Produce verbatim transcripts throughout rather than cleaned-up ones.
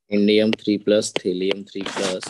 Indium three plus, thallium three plus,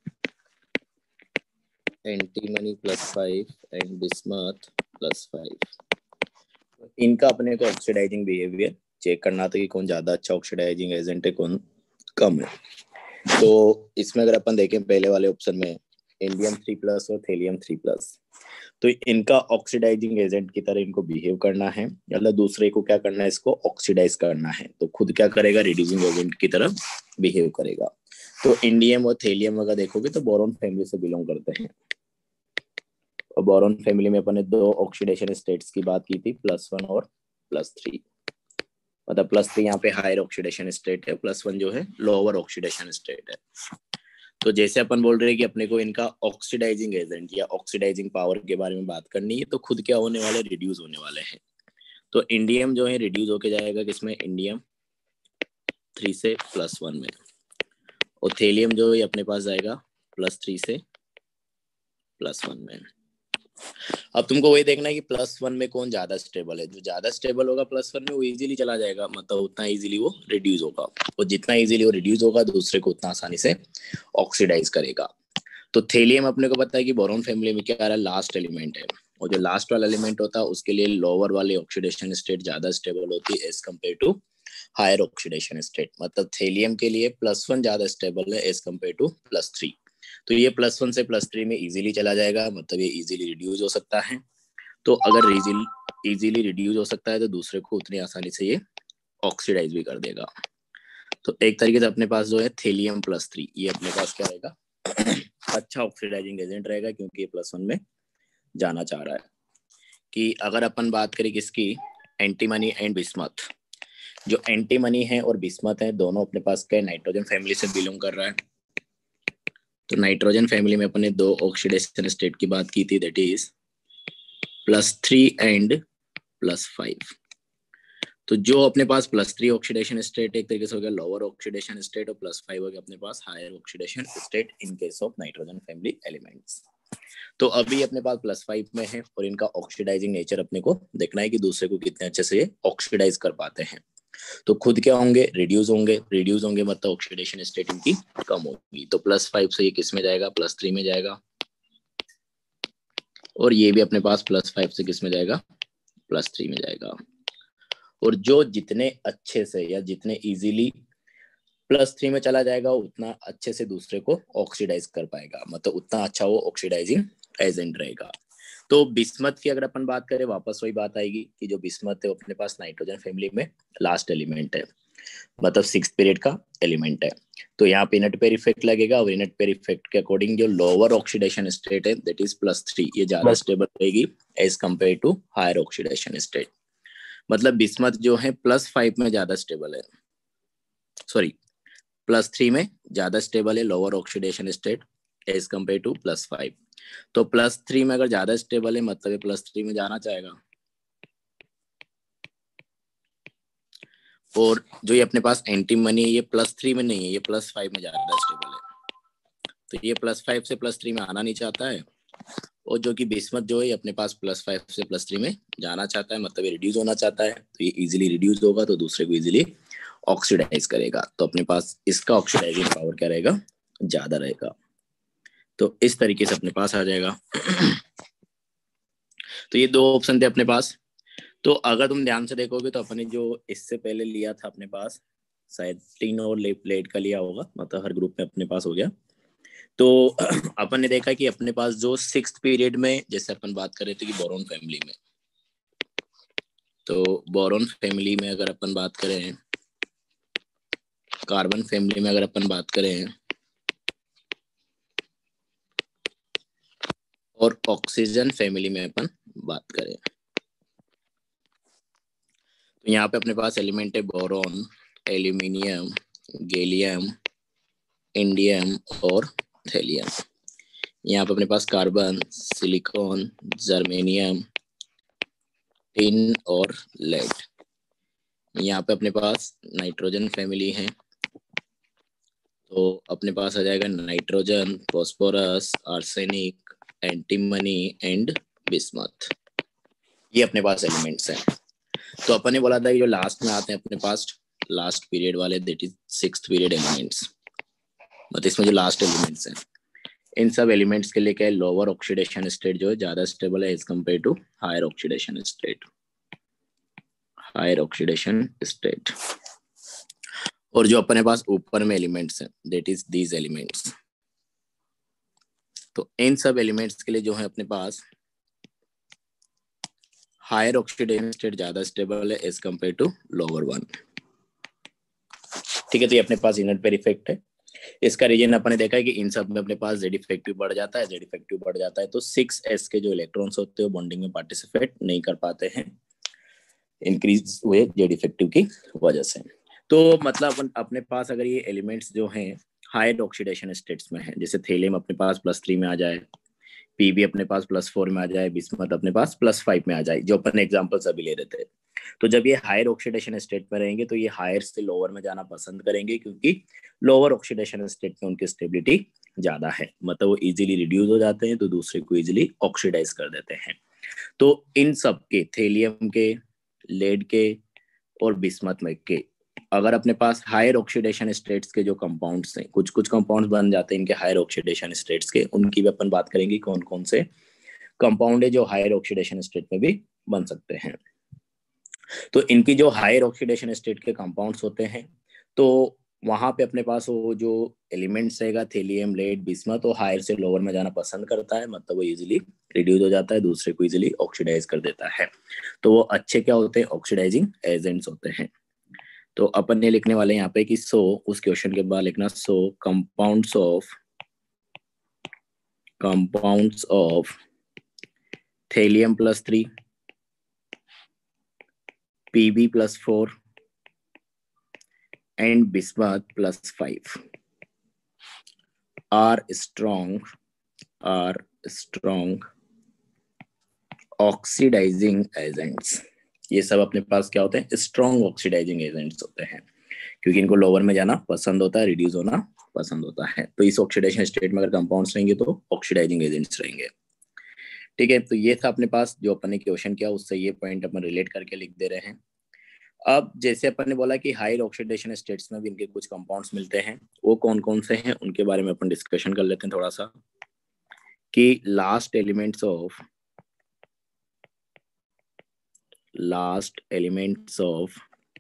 antimony plus five and bismuth plus five. इनका अपने को oxidising behaviour check करना था कि कौन ज्यादा अच्छा ऑक्सीडाइजिंग एजेंट है, कौन कम है। तो इसमें अगर अपन देखें पहले वाले ऑप्शन में इंडियम थ्री प्लस और थेलियम थ्री प्लस, तो इनका ऑक्सीडाइजिंग एजेंट की तरह इनको बिहेव करना है, मतलब दूसरे को क्या करना है, इसको ऑक्सीडाइज करना है। तो खुद क्या करेगा, रिड्यूसिंग एजेंट की तरह बिहेव करेगा। तो इंडियम और थेलियम अगर देखोगे तो बोरॉन फैमिली से बिलोंग करते हैं। और बोरॉन फैमिली में अपन ने दो ऑक्सीडेशन स्टेट्स की बात की थी, प्लस वन और प्लस थ्री। मतलब प्लस थ्री यहाँ पे हायर ऑक्सीडेशन स्टेट है, प्लस वन जो है लोअर ऑक्सीडेशन स्टेट है। तो जैसे अपन बोल रहे हैं कि अपने को इनका ऑक्सीडाइजिंग एजेंट या ऑक्सीडाइजिंग पावर के बारे में बात करनी है, तो खुद क्या होने वाले, रिड्यूस होने वाले हैं। तो इंडियम जो है रिड्यूस होके जाएगा किसमें, इंडियम थ्री से प्लस वन में, और थेलियम जो है अपने पास जाएगा प्लस थ्री से प्लस वन में। अब तुमको वही देखना है कि प्लस वन में कौन ज्यादा स्टेबल है। जो ज्यादा स्टेबल होगा प्लस वन में वो इजीली चला जाएगा, मतलब उतना इजीली वो रिड्यूस होगा, और जितना इजीली वो रिड्यूस होगा दूसरे को उतना आसानी से ऑक्सीडाइज करेगा। तो थेलियम अपने को पता है कि बोरॉन फैमिली में क्या आ रहा है, लास्ट एलिमेंट है, और जो लास्ट वाला एलिमेंट होता है उसके लिए लोअर वाली ऑक्सीडेशन स्टेट ज्यादा स्टेबल होती है as compared to higher oxidation state. मतलब थेलियम के लिए प्लस वन ज्यादा स्टेबल है as compared to plus three. तो ये प्लस वन से प्लस थ्री में इजीली चला जाएगा, मतलब ये इजीली रिड्यूस हो सकता है। तो अगर इजीली रिड्यूस हो सकता है तो दूसरे को उतनी आसानी से ये ऑक्सीडाइज भी कर देगा। तो एक तरीके से अपने पास जो है थेलियम प्लस थ्री, ये अपने पास क्या रहेगा, अच्छा ऑक्सीडाइजिंग एजेंट रहेगा, क्योंकि ये प्लस वन में जाना चाह रहा है। कि अगर अपन बात करें किसकी, एंटीमनी एंड बिस्मथ। जो एंटीमनी है और बिस्मथ है दोनों अपने पास क्या, नाइट्रोजन फैमिली से बिलोंग कर रहा है। तो नाइट्रोजन फैमिली में अपने दो ऑक्सीडेशन स्टेट की बात की थी, that is plus three and plus five. तो जो अपने पास प्लस थ्री ऑक्सीडेशन स्टेट एक तरीके से हो गया लोअर ऑक्सीडेशन स्टेट, और प्लस फाइव हो गया अपने पास higher oxidation state in case of nitrogen family elements. तो अभी अपने पास प्लस फाइव में है, और इनका ऑक्सीडाइजिंग नेचर अपने को देखना है कि दूसरे को कितने अच्छे से ऑक्सीडाइज कर पाते हैं। तो खुद क्या होंगे, रिड्यूस होंगे। रिड्यूस होंगे मतलब ऑक्सीडेशन स्टेट इनकी कम होगी। तो प्लस फाइव से ये किस में जाएगा, प्लस थ्री में जाएगा, और ये भी अपने पास प्लस फाइव से किस में जाएगा, प्लस थ्री में जाएगा। और जो जितने अच्छे से या जितने इजीली प्लस थ्री में चला जाएगा उतना अच्छे से दूसरे को ऑक्सीडाइज कर पाएगा, मतलब उतना अच्छा वो ऑक्सीडाइजिंग एजेंट रहेगा। तो बिस्मथ की अगर अपन बात करें, वापस वही बात आएगी कि जो बिस्मथ है वो अपने पास नाइट्रोजन फैमिली में लास्ट एलिमेंट है, मतलब सिक्स पीरियड का एलिमेंट है। तो यहाँ पे इनट पेयर इफेक्ट लगेगा, और इनट पेयर इफेक्ट के अकॉर्डिंग जो लोअर ऑक्सीडेशन स्टेट है दैट इज प्लस थ्री, ये ज्यादा स्टेबल रहेगी as compared to higher oxidation state. मतलब बिस्मथ जो है प्लस फाइव में ज्यादा स्टेबल है, सॉरी प्लस थ्री में ज्यादा स्टेबल है lower oxidation state as compared to plus five. तो प्लस थ्री में अगर ज्यादा स्टेबल है मतलब प्लस थ्री में जाना चाहेगा। और जो ये अपने पास एंटीमनी है ये प्लस थ्री में नहीं है, ये प्लस फाइव में ज्यादा स्टेबल है। तो ये प्लस फाइव से प्लस थ्री में आना नहीं चाहता है, और जो कि बिस्मथ जो है अपने पास प्लस फाइव से प्लस थ्री में जाना चाहता है, मतलब ये रिड्यूस होना चाहता है। तो ये इजीली रिड्यूस होगा तो दूसरे को इजीली ऑक्सीडाइज करेगा। तो अपने पास इसका ऑक्सीडाइजिंग पावर क्या रहेगा, ज्यादा रहेगा। तो इस तरीके से अपने पास आ जाएगा। तो ये दो ऑप्शन थे अपने पास। तो अगर तुम ध्यान से देखोगे तो अपने जो इससे पहले लिया था अपने पास शायद तीन और प्लेट का लिया होगा, मतलब हर ग्रुप में अपने पास हो गया। तो अपन ने देखा कि अपने पास जो सिक्स्थ पीरियड में जैसे अपन बात कर रहे थे कि बोरॉन फैमिली में, तो बोरॉन फैमिली में अगर अपन बात करें, कार्बन फैमिली में अगर अपन बात करें, और ऑक्सीजन फैमिली में अपन बात करें, तो यहाँ पे अपने पास एलिमेंट है बोरॉन, एल्यूमिनियम, गैलियम, इंडियम और थेलियम। यहाँ पे अपने पास कार्बन, सिलिकॉन, जर्मेनियम, टिन और लेड। यहाँ पे अपने पास नाइट्रोजन फैमिली है, तो अपने पास आ जाएगा nitrogen, phosphorus, arsenic, antimony and bismuth. ये अपने पास एलिमेंट्स हैं। तो अपन ने बोला था कि जो लास्ट में आते हैं अपने पास लास्ट पीरियड वाले, that is sixth period elements, मतलब इसमें जो लास्ट एलिमेंट्स हैं इन सब एलिमेंट्स के लिए क्या है, लोअर ऑक्सीडेशन स्टेट जो है ज्यादा स्टेबल है as compared to higher oxidation state, higher oxidation state. और जो अपने पास ऊपर में एलिमेंट्स हैं दैट इज दीज एलिमेंट्स, तो इन सब एलिमेंट्स के लिए जो है अपने पास हायर ऑक्सीडेशन स्टेट ज्यादा स्टेबल है as compared to lower one. ठीक है, तो ये अपने पास इनर पेयर इफेक्ट है। इसका रीजन अपने देखा है कि इन सब में अपने पास जेड इफेक्टिव बढ़ जाता है, जेड इफेक्टिव बढ़ जाता है तो सिक्स एस के जो इलेक्ट्रॉन्स होते हैं बॉन्डिंग में पार्टिसिपेट नहीं कर पाते हैं इंक्रीज हुए जेड इफेक्टिव की वजह से। तो मतलब अपने पास अगर ये एलिमेंट्स जो हैं हायर ऑक्सीडेशन स्टेट्स में है, जैसे थेलियम अपने पास प्लस थ्री में आ जाए, पीबी अपने पास प्लस फोर में आ जाए, बिस्मथ अपने पास प्लस फाइव में आ जाए, जो अपन एग्जांपल्स अभी ले रहे थे, तो जब ये हायर ऑक्सीडेशन स्टेट में रहेंगे तो ये हायर से लोअर में जाना पसंद करेंगे क्योंकि लोअर ऑक्सीडेशन स्टेट में उनकी स्टेबिलिटी ज्यादा है, मतलब वो इजीली रिड्यूस हो जाते हैं तो दूसरे को इजीली ऑक्सीडाइज कर देते हैं। तो इन सब के, थेलियम के, लेड के और बिस्मथ में के, अगर अपने पास हायर ऑक्सीडेशन स्टेट्स के जो कंपाउंड्स हैं, कुछ कुछ कंपाउंड्स बन जाते हैं इनके हायर ऑक्सीडेशन स्टेट्स के, उनकी भी अपन बात करेंगे कौन कौन से कंपाउंड है जो हायर ऑक्सीडेशन स्टेट में भी बन सकते हैं। तो इनकी जो हायर ऑक्सीडेशन स्टेट के कंपाउंड्स होते हैं तो वहां पे अपने पास वो जो एलिमेंट्स रहेगा थेलियम, लेड, बिस्मथ, तो हायर से लोअर में जाना पसंद करता है, मतलब वो इजीली रिड्यूस हो जाता है, दूसरे को इजीली ऑक्सीडाइज कर देता है। तो वो अच्छे क्या होते हैं, ऑक्सीडाइजिंग एजेंट्स होते हैं। तो अपन ने लिखने वाले यहाँ पे कि सो, उस क्वेश्चन के बाद लिखना so compounds of compounds of thallium plus three, P प्लस plus and bismuth plus five are strong are strong oxidizing agents। ये सब अपने पास क्या होते हैं, स्ट्रॉन्ग ऑक्सीडाइजिंग एजेंट्स होते हैं क्योंकि इनको लोअर में जाना पसंद होता है, रिड्यूस होना पसंद होता है। तो इस ऑक्सीडेशन स्टेट में अगर कंपाउंड्स रहेंगे तो ऑक्सीडाइजिंग एजेंट्स रहेंगे। ठीक है, तो ये था अपने पास जो अपन ने क्वेश्चन किया, उससे ये पॉइंट अपन रिलेट करके लिख दे रहे हैं। अब जैसे अपन ने बोला कि हायर ऑक्सीडेशन स्टेट्स में भी इनके कुछ कंपाउंड्स मिलते हैं, वो कौन कौन से हैं उनके बारे में अपन डिस्कशन कर लेते हैं थोड़ा सा, कि last elements of last elements of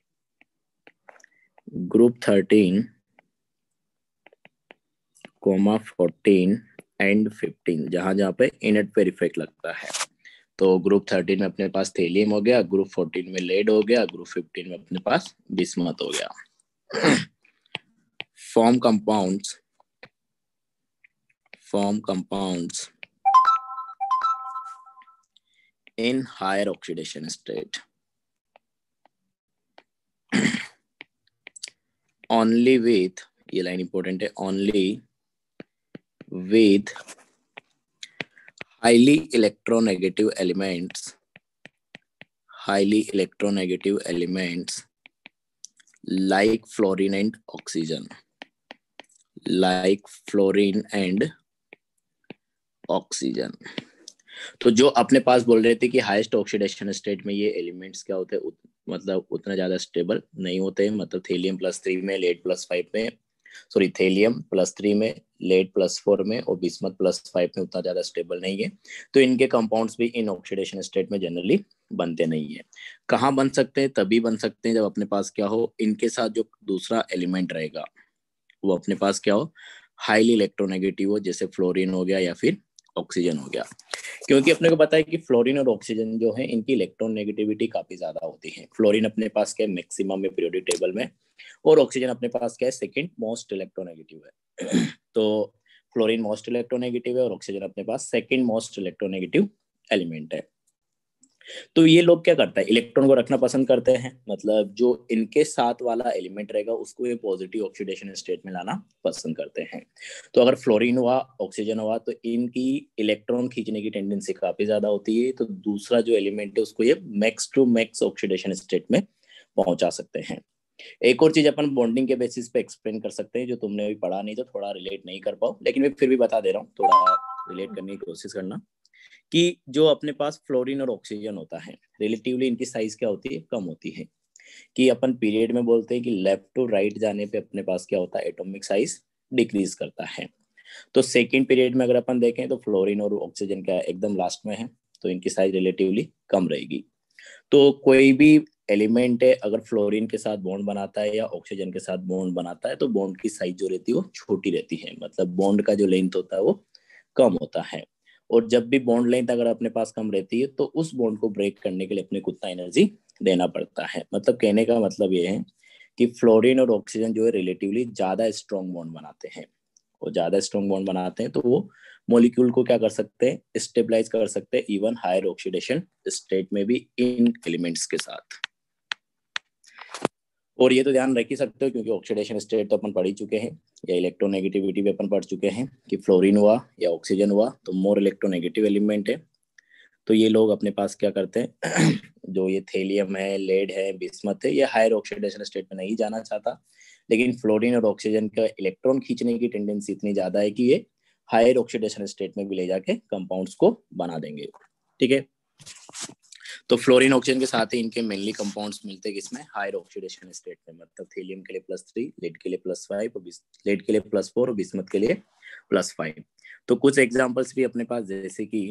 group thirteen comma fourteen and fifteen, जहां जहां पे इनर पेयर इफेक्ट लगता है, तो ग्रुप थर्टीन में अपने पास थेलियम हो गया, ग्रुप फोर्टीन में लेड हो गया, ग्रुप फिफ्टीन में अपने पास बिस्मथ हो गया। Form compounds form compounds in higher oxidation state only with, ये लाइन इंपॉर्टेंट है, only with highly electronegative elements highly electronegative elements like fluorine and oxygen like fluorine and oxygen। तो जो अपने पास बोल रहे थे कि हाईएस्ट ऑक्सीडेशन स्टेट में ये एलिमेंट्स क्या होते हैं, उत, मतलब उतना ज्यादा स्टेबल नहीं होते, मतलब थेलियम प्लस थ्री में, लेड प्लस फाइव में, सॉरी थेलियम प्लस थ्री में, लेड प्लस फोर में और बिस्मथ प्लस फाइव में उतना ज्यादा स्टेबल नहीं है। तो इनके कंपाउंड्स भी इन ऑक्सीडेशन स्टेट में जनरली बनते नहीं है। कहाँ बन सकते हैं, तभी बन सकते हैं जब अपने पास क्या हो, इनके साथ जो दूसरा एलिमेंट रहेगा वो अपने पास क्या हो, हाईली इलेक्ट्रोनेगेटिव हो, जैसे फ्लोरीन हो गया या फिर ऑक्सीजन हो गया। क्योंकि अपने को पता है कि फ्लोरीन और ऑक्सीजन जो है इनकी इलेक्ट्रॉन नेगेटिविटी काफी ज्यादा होती है। फ्लोरीन अपने पास क्या है, मैक्सिमम में पीरियोडिक टेबल में, और ऑक्सीजन अपने पास क्या है, सेकंड मोस्ट इलेक्ट्रोनेगेटिव है। तो फ्लोरीन मोस्ट इलेक्ट्रोनेगेटिव है और ऑक्सीजन अपने पास सेकंड मोस्ट इलेक्ट्रोनेगेटिव एलिमेंट है। तो ये लोग क्या करता है, इलेक्ट्रॉन को रखना पसंद करते हैं, मतलब जो इनके साथ वाला एलिमेंट रहेगा उसको ये पॉजिटिव ऑक्सीडेशन स्टेट में लाना पसंद करते हैं। तो अगर फ्लोरीन हुआ, ऑक्सीजन हुआ, तो इनकी इलेक्ट्रॉन खींचने की टेंडेंसी काफी ज्यादा होती है, तो दूसरा जो एलिमेंट है उसको ये max to max oxidation state में पहुंचा सकते हैं। एक और चीज अपन बॉन्डिंग के बेसिस पे एक्सप्लेन कर सकते हैं, जो तुमने अभी पढ़ा नहीं तो थोड़ा रिलेट नहीं कर पाओ, लेकिन मैं फिर भी बता दे रहा हूँ, थोड़ा रिलेट करने की कोशिश करना, कि जो अपने पास फ्लोरीन और ऑक्सीजन होता है रिलेटिवली इनकी साइज क्या होती है, कम होती है। कि अपन पीरियड में बोलते हैं कि लेफ्ट टू राइट जाने पे अपने पास क्या होता है, एटॉमिक साइज डिक्रीज करता है। तो सेकेंड पीरियड में अगर अपन देखें तो फ्लोरीन और ऑक्सीजन क्या एकदम लास्ट में है, तो इनकी साइज रिलेटिवली कम रहेगी। तो कोई भी एलिमेंट है अगर फ्लोरीन के साथ बॉन्ड बनाता है या ऑक्सीजन के साथ बॉन्ड बनाता है तो बॉन्ड की साइज जो रहती है वो छोटी रहती है, मतलब बॉन्ड का जो लेंथ होता है वो कम होता है। और जब भी बॉन्ड लेंथ अगर अपने पास कम रहती है तो उस बॉन्ड को ब्रेक करने के लिए अपने को उतना एनर्जी देना पड़ता है। मतलब कहने का मतलब ये है कि फ्लोरीन और ऑक्सीजन जो है रिलेटिवली ज्यादा स्ट्रॉन्ग बॉन्ड बनाते हैं, और ज्यादा स्ट्रॉन्ग बॉन्ड बनाते हैं तो वो मॉलिक्यूल को क्या कर सकते हैं, स्टेबलाइज कर सकते हैं इवन हायर ऑक्सीडेशन स्टेट में भी इन एलिमेंट्स के साथ। और ये तो ध्यान रख ही सकते हो क्योंकि ऑक्सीडेशन स्टेट तो अपन पढ़ ही चुके हैं, या इलेक्ट्रोनेगेटिविटी भी अपन पढ़ चुके हैं कि फ्लोरीन हुआ या ऑक्सीजन हुआ तो मोर इलेक्ट्रोनेगेटिव एलिमेंट है। तो ये लोग अपने पास क्या करते हैं जो ये थेलियम है, लेड है, बिस्मथ है, ये हायर ऑक्सीडेशन स्टेट में नहीं जाना चाहता, लेकिन फ्लोरीन और ऑक्सीजन का इलेक्ट्रॉन खींचने की टेंडेंसी इतनी ज्यादा है कि ये हायर ऑक्सीडेशन स्टेट में भी ले जाके कंपाउंड्स को बना देंगे। ठीक है, तो फ्लोरीन ऑक्सीजन के साथ ही इनके मेनली कंपाउंड्स मिलते हैं किसमें, हायर ऑक्सीडेशन स्टेट में। मतलब थेलियम के लिए प्लस थ्री, लेड के लिए प्लस फाइव, और लेड के लिए प्लस फोर और बिस्मथ के लिए प्लस फाइव। तो कुछ एग्जांपल्स भी अपने पास, जैसे कि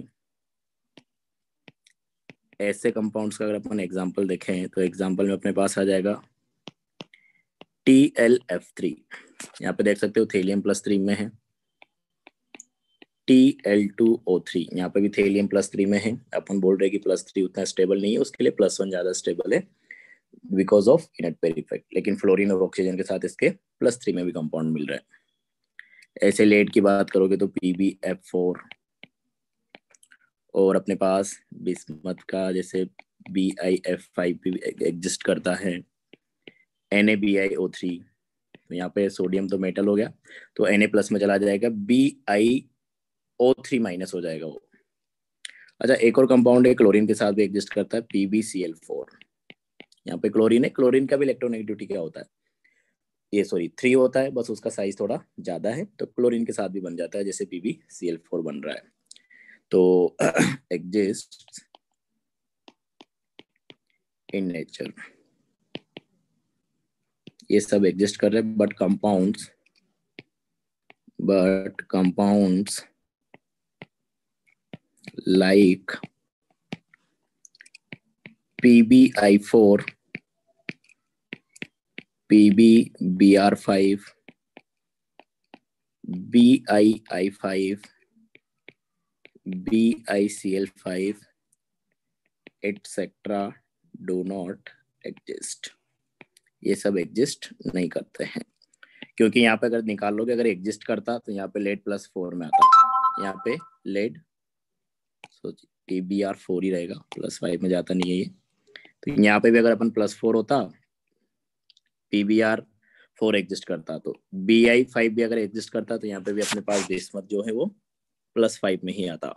ऐसे कंपाउंड्स का अगर अपन एग्जांपल देखें तो एग्जांपल में अपने पास आ जाएगा टी एल एफ थ्री। यहाँ पे देख सकते हो थेलियम प्लस थ्री में है। T L two O three, यहाँ पे भी थेलियम प्लस थ्री में है। अपन बोल रहे हैं कि प्लस थ्री उतना स्टेबल नहीं है, उसके लिए प्लस वन ज्यादा स्टेबल है because of inert pair effect, लेकिन फ्लोरीन और ऑक्सीजन के साथ इसके प्लस थ्री में भी कंपाउंड मिल रहा है। ऐसे लेड की बात करोगे तो पी बी एफ फोर, और अपने पास बिस्मथ का जैसे बी आई एफ फाइव भी एग्जिस्ट करता है, N A B I O three. तो यहाँ पे सोडियम तो मेटल हो गया तो एन ए प्लस में चला जाएगा, B I O three minus हो जाएगा वो। अच्छा, एक और कंपाउंड है क्लोरीन के साथ भी एग्जिस्ट करता है, P B C L four. यहाँ पे क्लोरीन है, क्लोरीन का भी इलेक्ट्रोनेगेटिविटी क्या होता है, ये सॉरी थ्री होता है, बस उसका साइज थोड़ा ज्यादा है, तो क्लोरीन के साथ भी बन जाता है जैसे P B C L four बन रहा है। तो एग्जिस्ट इन नेचर, ये सब एग्जिस्ट कर रहे हैं, but compounds but compounds like P B I four, P B B R five, B I I five, B I C L five etcetera do not exist. ये सब exist नहीं करते हैं, क्योंकि यहाँ पे अगर निकाल लोगे, अगर एग्जिस्ट करता तो यहाँ पे लेड प्लस फोर में आता, यहाँ पे lead T B R four ही रहेगा, प्लस फाइव में जाता नहीं है ये। तो यहाँ पे भी अगर अपन प्लस फोर होता, P B R four exist करता, तो बी आई फाइव भी अगर एग्जिस्ट करता तो यहाँ पे भी अपने पास बिस्मथ जो है वो प्लस फाइव में ही आता।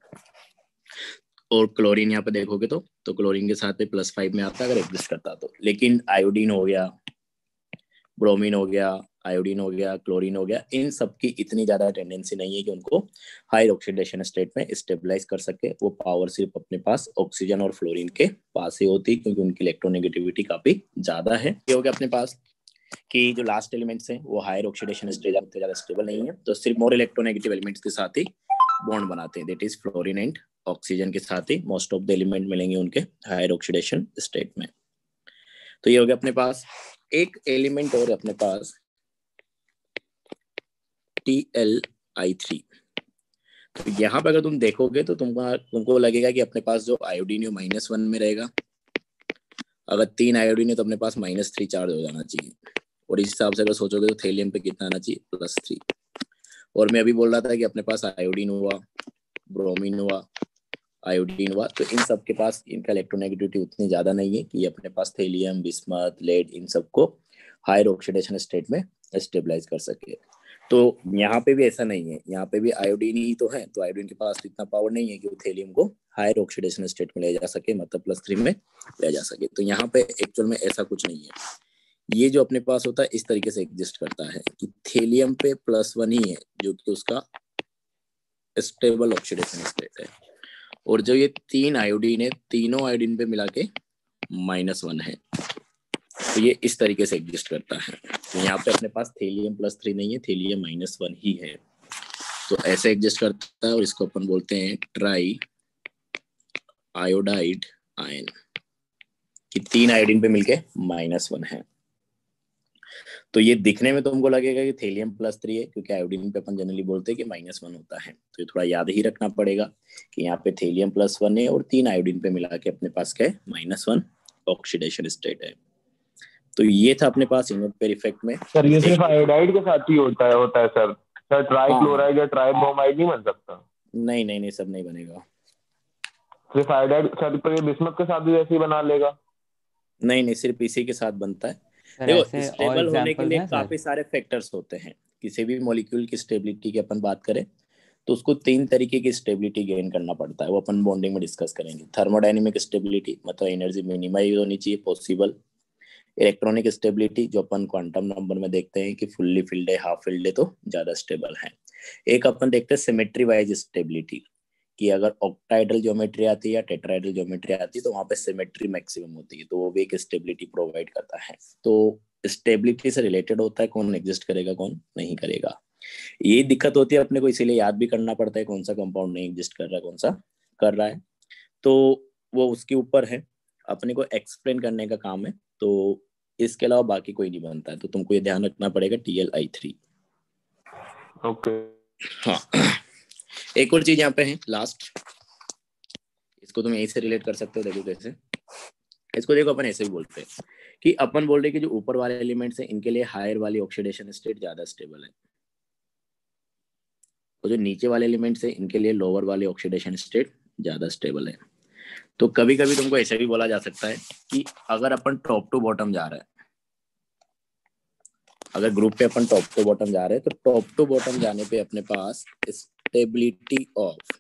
और क्लोरीन यहाँ पे देखोगे तो तो क्लोरीन के साथ पे प्लस फाइव में आता अगर एग्जिस्ट करता तो। लेकिन आयोडीन हो गया, ब्रोमीन हो गया, आयोडीन हो गया, क्लोरीन हो गया, इन सब की इतनी ज्यादा टेंडेंसी नहीं है कि उनको हाई ऑक्सीडेशन स्टेट में स्टेबलाइज कर सके। वो पावर सिर्फ अपने पास ऑक्सीजन और फ्लोरीन के पास ही होती है, क्योंकि उनकी इलेक्ट्रोनेगेटिविटी काफी ज्यादा है। ये हो गया अपने पास कि जो लास्ट एलिमेंट्स हैं वो हायर ऑक्सीडेशन स्टेज में ज्यादा स्टेबल नहीं है, तो सिर्फ मोर इलेक्ट्रोनेगेटिव एलिमेंट्स के साथ ही बॉन्ड बनाते हैं, that is fluorine and oxygen के साथ ही मोस्ट ऑफ द एलिमेंट मिलेंगे उनके हायर ऑक्सीडेशन स्टेट में। तो ये हो गया अपने पास। एक एलिमेंट और अपने पास टी एल आई थ्री। तो यहाँ पे अगर तुम देखोगे तो तुमको तुमको लगेगा कि अपने पास जो आयोडीन है माइनस वन में रहेगा, अगर तीन आयोडीन है तो अपने पास माइनस थ्री चार्ज हो जाना चाहिए, और इस हिसाब से अगर सोचोगे तो थेलियम पे कितना आना चाहिए, प्लस थ्री। और मैं अभी बोल रहा था कि अपने पास आयोडीन हुआ, ब्रोमीन हुआ, आयोडीन हुआ, तो इन सब के पास इनका इलेक्ट्रोनेगेटिविटी उतनी ज्यादा नहीं है कि अपने पास थेलियम, बिस्मथ, लेड इन सबको हायर ऑक्सीडेशन स्टेट में स्टेबलाइज कर सके। तो यहाँ पे भी ऐसा नहीं है, यहाँ पे भी आयोडीन ही तो है, तो आयोडीन के पास इतना पावर नहीं है कि वो थेलियम को हायर ऑक्सीडेशन स्टेट में ले जा सके, मतलब प्लस थ्री में ले जा सके। तो यहाँ पे एक्चुअल में ऐसा कुछ नहीं है। ये जो अपने पास होता है इस तरीके से एग्जिस्ट करता है कि थेलियम पे प्लस वन ही है जो कि उसका स्टेबल ऑक्सीडेशन स्टेट है, और जो ये तीन आयोडीन है तीनों आयोडीन पे मिला के माइनस वन है। तो ये इस तरीके से एग्जिस्ट करता है। तो यहाँ पे अपने पास थेलियम प्लस थ्री नहीं है, थेलियम माइनस वन ही है, तो ऐसे एग्जिस्ट करता है। और इसको अपन बोलते हैं ट्राई आयोडाइड आयन, कि तीन आयोडीन पे मिलके माइनस वन है। तो ये दिखने में तुमको लगेगा कि थेलियम प्लस थ्री है, क्योंकि आयोडीन पे अपन जनरली बोलते हैं कि माइनस वन होता है। तो ये थोड़ा याद ही रखना पड़ेगा कि यहाँ पे थेलियम प्लस वन है और तीन आयोडीन पे मिला के अपने पास क्या है, माइनस वन ऑक्सीडेशन स्टेट है। तो ये था अपने पास इनवर्ट पेयर इफेक्ट में। सर ये सिर्फ आयोडाइड के साथ ही होता है होता है सर? सर ट्राइक्लोराइड या ट्राइब्रोमाइड नहीं बन सकता? नहीं नहीं नहीं, सब नहीं बनेगा। सिर्फ आयोडाइड सर, तो ये बिस्मथ के साथ भी वैसे ही बना लेगा? नहीं नहीं, सिर्फ इसी के साथ बनता है। सर देखो, ऐसे और स्टेबल होने के एग्जांपल्स लिए हैं सर? काफी सारे फैक्टर्स होते हैं। किसी भी मॉलिक्यूल की स्टेबिलिटी की अपन बात करें तो उसको तीन तरीके की स्टेबिलिटी गेन करना पड़ता है, वो अपन बॉन्डिंग में डिस्कस करेंगे। थर्मोडायनेमिक स्टेबिलिटी, मतलब एनर्जी मिनिमाइज होनी चाहिए पॉसिबल। इलेक्ट्रॉनिक स्टेबिलिटी, जो अपन क्वांटम नंबर में देखते हैं कि फुल्ली फिल्ड है, हाफ फिल्ड है तो ज्यादा स्टेबल है। एक अपन देखते हैं सिमेट्री वाइज स्टेबिलिटी, कि अगर ऑक्टाइडल ज्योमेट्री आती है या टेट्राइडल ज्योमेट्री आती है तो वहां पे सिमेट्री मैक्सिमम होती है, तो वो भी एक स्टेबिलिटी प्रोवाइड करता है। तो स्टेबिलिटी से रिलेटेड होता है कौन एग्जिस्ट करेगा कौन नहीं करेगा। ये दिक्कत होती है अपने को, इसीलिए याद भी करना पड़ता है कौन सा कंपाउंड नहीं एग्जिस्ट कर रहा है, कौन सा कर रहा है। तो वो उसके ऊपर है, अपने को एक्सप्लेन करने का काम है। तो इसके अलावा बाकी कोई नहीं बनता है, तो तुमको ये ध्यान रखना पड़ेगा T L I three. Okay. हाँ, एक और चीज यहाँ पे है लास्ट, इसको तुम यहीं से रिलेट कर सकते हो। देखो कैसे, इसको देखो अपन ऐसे भी बोलते हैं कि अपन बोल रहे कि जो ऊपर वाले एलिमेंट्स हैं इनके लिए हायर वाली ऑक्सीडेशन स्टेट ज्यादा स्टेबल है, और जो नीचे वाले एलिमेंट्स हैं इनके लिए लोअर वाली ऑक्सीडेशन स्टेट ज्यादा स्टेबल है। तो कभी कभी तुमको ऐसे भी बोला जा सकता है कि अगर अपन टॉप टू बॉटम जा रहे हैं, अगर ग्रुप पे अपन टॉप टू बॉटम जा रहे हैं, तो टॉप टू बॉटम जाने पे अपने पास stability of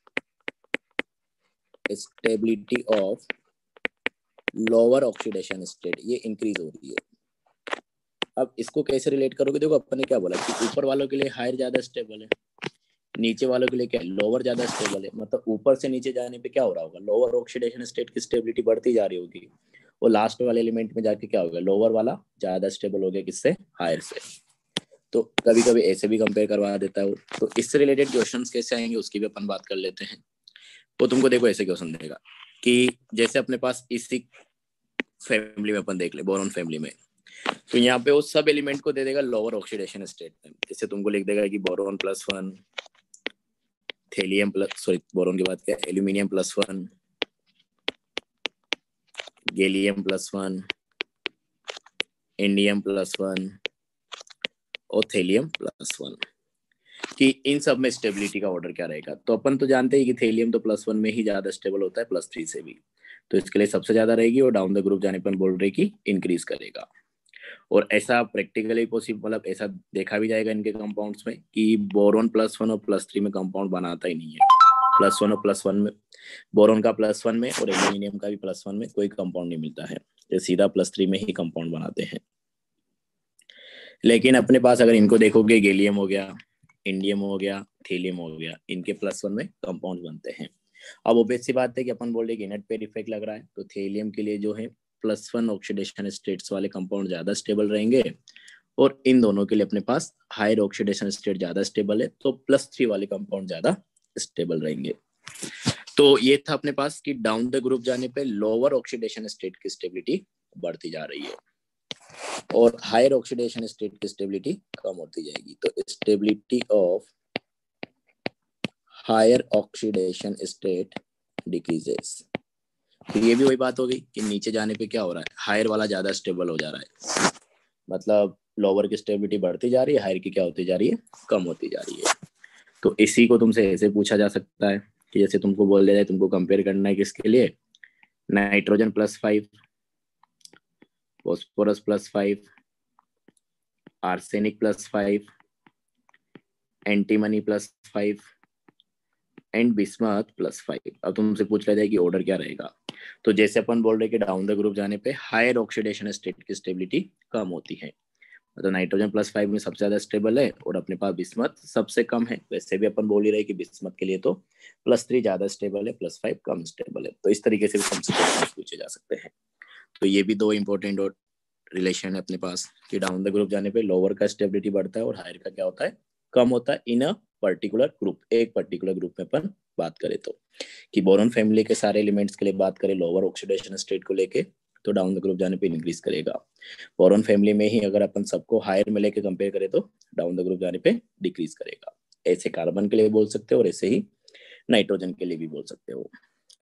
stability of lower oxidation state ये इंक्रीज हो रही है। अब इसको कैसे रिलेट करोगे? देखो अपन ने क्या बोला कि ऊपर वालों के लिए हायर ज्यादा स्टेबल है, नीचे वालों के लिए क्या लोअर ज्यादा स्टेबल है। मतलब ऊपर से नीचे जाने पे क्या हो रहा होगा, लोअर ऑक्सीडेशन स्टेट की स्टेबिलिटी बढ़ती जा रही होगी, और लास्ट वाले एलिमेंट में जाके क्या होगा, लोअर वाला ज्यादा स्टेबल हो गया किससे, हायर से। तो कभी कभी ऐसे भी कंपेयर करवा देता है। तो इससे रिलेटेड क्वेश्चंस कैसे आएंगे उसकी भी अपन बात कर लेते हैं। तो तुमको देखो ऐसे क्वेश्चन देगा कि जैसे अपने पास इसी फैमिली में अपन देख ले, बोरॉन फैमिली में, तो यहाँ पे वो सब एलिमेंट को दे देगा लोअर ऑक्सीडेशन स्टेट में। जैसे तुमको लिख देगा कि boron plus one, thallium plus sorry boron की बात क्या, aluminium plus one, gallium plus one, indium plus one और थेलियम प्लस वन, कि इन सब में स्टेबिलिटी का ऑर्डर क्या रहेगा। तो अपन तो जानते हैं कि थेलियम तो प्लस वन में ही ज्यादा स्टेबल होता है, प्लस थ्री से भी, तो इसके लिए सबसे ज्यादा रहेगी, और डाउन द ग्रुप जाने पर बोल रहे कि इंक्रीज करेगा। और ऐसा प्रैक्टिकली पॉसिबल, मतलब ऐसा देखा भी जाएगा इनके कंपाउंड्स में कि बोरॉन प्लस वन और प्लस थ्री में कंपाउंड बनाता ही नहीं है। प्लस वन और प्लस वन में, बोरॉन का प्लस वन में और एल्यूमिनियम का भी प्लस वन में कोई कंपाउंड नहीं मिलता है, ये सीधा प्लस थ्री में ही कंपाउंड बनाते हैं। लेकिन अपने पास अगर इनको देखोगे, गैलियम हो गया, इंडियम हो गया, थेलियम हो गया, इनके प्लस वन में कंपाउंड बनते हैं। अब ओबेस सी बात है कि अपन बोल रहे कि नेट पेयर इफेक्ट लग रहा है, तो थेलियम के लिए जो है प्लस वन ऑक्सीडेशन स्टेट्स वाले कंपाउंड ज्यादा स्टेबल रहेंगे, और इन दोनों के लिए अपने पास हायर ऑक्सीडेशन स्टेट ज्यादा स्टेबल है, तो प्लस थ्री वाले कंपाउंड ज्यादा स्टेबल रहेंगे। तो ये था अपने पास कि डाउन द ग्रुप जाने पे लोअर ऑक्सीडेशन स्टेट की स्टेबिलिटी बढ़ती जा रही है और हायर ऑक्सीडेशन स्टेट की स्टेबिलिटी कम होती जाएगी। तो stability of higher oxidation state decreases. तो ये भी वही बात हो गई कि नीचे जाने पे क्या हो रहा है, हायर वाला ज्यादा स्टेबल हो जा रहा है, मतलब लोअर की स्टेबिलिटी बढ़ती जा रही है, हायर की क्या होती जा रही है, कम होती जा रही है। तो इसी को तुमसे ऐसे पूछा जा सकता है कि जैसे तुमको बोल दिया जाए, तुमको कंपेयर करना है किसके लिए, nitrogen plus five, phosphorus plus five, arsenic plus five, antimony plus five and bismuth plus five. अब तुमसे पूछ लेते हैं कि ऑर्डर क्या रहेगा। तो जैसे अपन बोल रहे कि डाउन द ग्रुप जाने पे हायर ऑक्सीडेशन स्टेट की स्टेबिलिटी कम होती है, मतलब नाइट्रोजन प्लस फाइव में सबसे ज्यादा स्टेबल है और अपने पास बिस्मथ सबसे कम है। वैसे भी अपन बोल ही रहे कि बिस्मथ के लिए तो प्लस थ्री ज्यादा स्टेबल है, प्लस फाइव कम स्टेबल है। तो इस तरीके से भी हमसे पूछे जा सकते हैं। तो ये भी दो इंपॉर्टेंट और रिलेशन है अपने पास कि डाउन द ग्रुप जाने पे लोअर का स्टेबिलिटी बढ़ता है और हायर का क्या होता है, कम होता है इन अ पर्टिकुलर ग्रुप, एक पर्टिकुलर ग्रुप में अपन बात करें तो। कि बोरॉन फैमिली के सारे एलिमेंट्स के लिए बात करें लोअर ऑक्सीडेशन स्टेट को लेके, तो डाउन द ग्रुप जाने पे इंक्रीज करेगा। बोरॉन फैमिली में ही अगर अपन सबको हायर में लेके कंपेयर करें तो डाउन द ग्रुप जाने पे डिक्रीज करेगा। ऐसे कार्बन के लिए बोल सकते हो और ऐसे ही नाइट्रोजन के लिए भी बोल सकते हो।